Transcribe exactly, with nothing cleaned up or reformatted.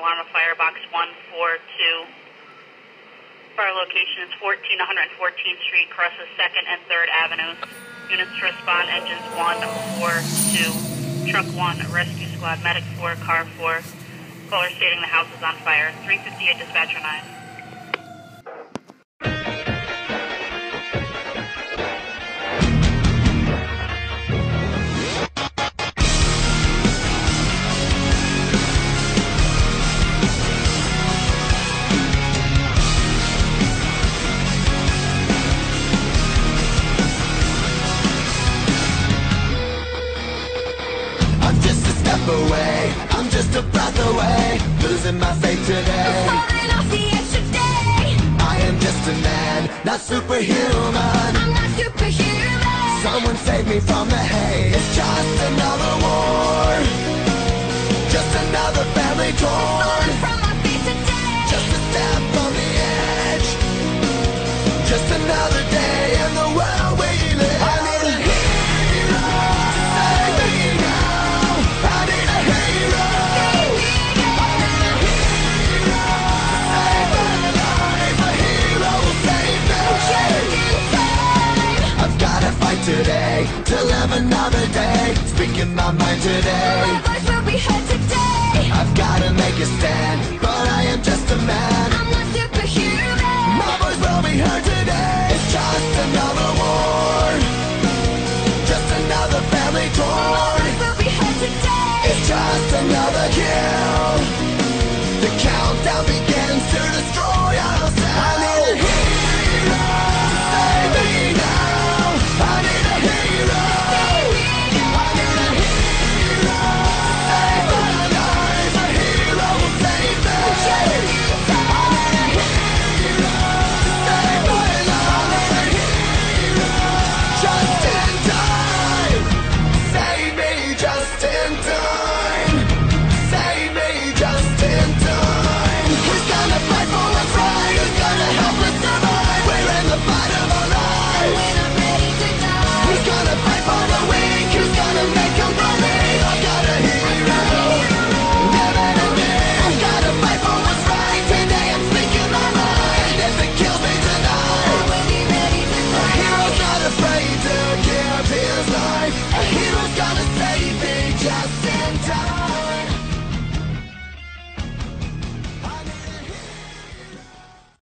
alarm of fire, box one four two. Fire location is fourteen one fourteenth Street, crosses second and third Avenues. Units to respond, engines one four two. Truck one, rescue squad, medic four, car four. Caller stating the house is on fire. three fifty-eight, dispatcher nine. Away. I'm just a breath away, losing my faith today. Falling off the edge today. I am just a man, not superhuman. I'm not superhuman. Someone save me from the hate. It's just another war, just another family torn. Falling from my feet today. Just a step on the edge, just another day in the world we live. I need a hero to save me now. I need a hero. I need a hero to save my life. A hero will save me. I've gotta fight today to live another day. Speaking my mind today. My voice will be heard today. I've gotta make a stand, but I am just a man. I'm not superhuman. My voice will be heard today. It's just another war, just another family My torn. voice will be heard today. It's just another kill. The countdown begins to destroy ourselves.